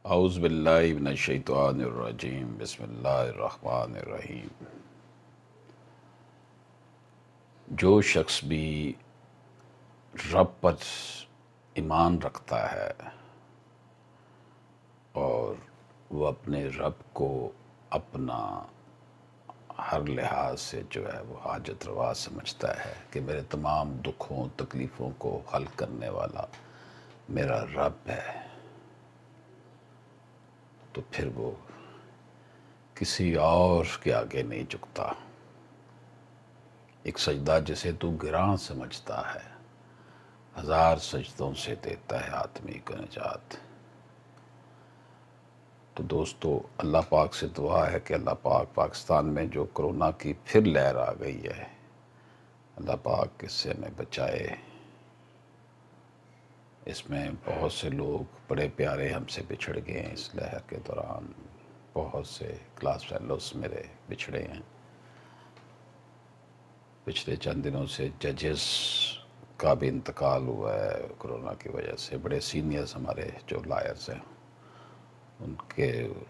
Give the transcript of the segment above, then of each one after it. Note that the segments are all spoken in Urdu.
اعوذ باللہ من الشیطان الرجیم بسم اللہ الرحمن الرحیم۔ جو شخص بھی رب پر ایمان رکھتا ہے اور وہ اپنے رب کو اپنا ہر لحاظ سے جو ہے وہ حاجت روا سمجھتا ہے کہ میرے تمام دکھوں تکلیفوں کو حل کرنے والا میرا رب ہے، تو پھر وہ کسی اور کے آگے نہیں جھکتا۔ ایک سجدہ جسے تو گراں سمجھتا ہے، ہزار سجدوں سے دیتا ہے آدمی کو نجات۔ تو دوستو، اللہ پاک سے دعا ہے کہ اللہ پاک پاکستان میں جو کرونا کی پھر لہر آ گئی ہے، اللہ پاک اس سے ہمیں بچائے۔ اس میں بہت سے لوگ بڑے پیارے ہم سے بچھڑ گئے ہیں، اس لہر کے دوران بہت سے کلاس فیلوز میرے بچھڑے ہیں۔ پچھلے چند دنوں سے ججز کا بھی انتقال ہوا ہے کرونا کی وجہ سے۔ بڑے سینئرز ہمارے جو لائرز ہیں ان کے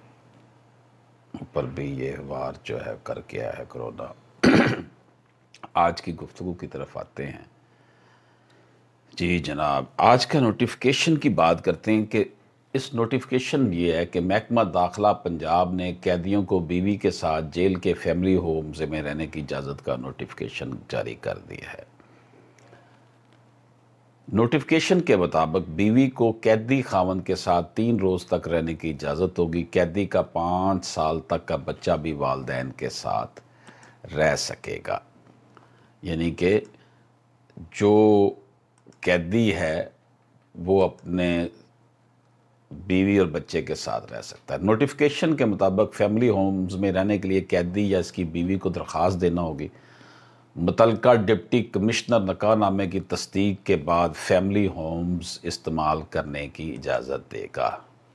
اوپر بھی یہ وار جو ہے کر کے آیا ہے کرونا۔ آج کی گفتگو کی طرف آتے ہیں۔ جی جناب، آج کا نوٹیفیکیشن کی بات کرتے ہیں کہ اس نوٹیفیکیشن یہ ہے کہ محکمہ داخلہ پنجاب نے قیدیوں کو بیوی کے ساتھ جیل کے فیملی ہومز میں رہنے کی اجازت کا نوٹیفیکیشن جاری کر دیا ہے۔ نوٹیفیکیشن کے مطابق بیوی کو قیدی خاوند کے ساتھ 3 روز تک رہنے کی اجازت ہوگی۔ قیدی کا 5 سال تک کا بچہ بھی والدین کے ساتھ رہ سکے گا، یعنی کہ جو قیدی ہے وہ اپنے بیوی اور بچے کے ساتھ رہ سکتا ہے۔ نوٹیفیکیشن کے مطابق فیملی ہومز میں رہنے کے لیے قیدی یا اس کی بیوی کو درخواست دینا ہوگی۔ متعلقہ ڈپٹی کمشنر نکاح نامے کی تصدیق کے بعد فیملی ہومز استعمال کرنے کی اجازت دے گا۔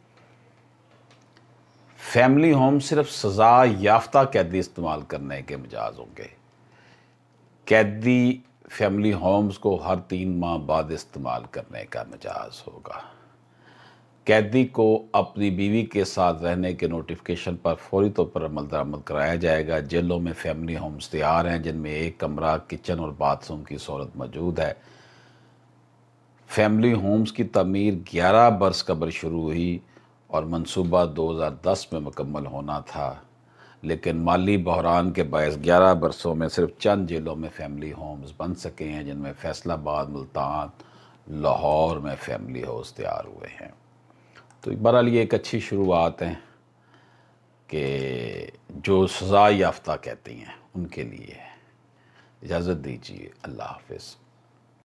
فیملی ہوم صرف سزا یافتہ قیدی استعمال کرنے کے مجاز ہوں گے۔ قیدی فیملی ہومز کو ہر 3 ماہ بعد استعمال کرنے کا مجاز ہوگا۔ قیدی کو اپنی بیوی کے ساتھ رہنے کے نوٹیفیکیشن پر فوری طور پر عمل درآمد کرایا جائے گا۔ جیلوں میں فیملی ہومز تیار ہیں جن میں 1 کمرہ، کچن اور باتھ روم کی سہولت موجود ہے۔ فیملی ہومز کی تعمیر 11 برس قبل شروع ہوئی اور منصوبہ 2010 میں مکمل ہونا تھا، لیکن مالی بحران کے باعث 11 برسوں میں صرف چند جیلوں میں فیملی ہومز بن سکے ہیں، جن میں فیصل آباد، ملتان، لاہور میں فیملی ہاؤس تیار ہوئے ہیں۔ تو بہرحال یہ ایک اچھی شروعات ہیں کہ جو سزا یافتہ کہتی ہیں ان کے لیے۔ اجازت دیجیے، اللہ حافظ۔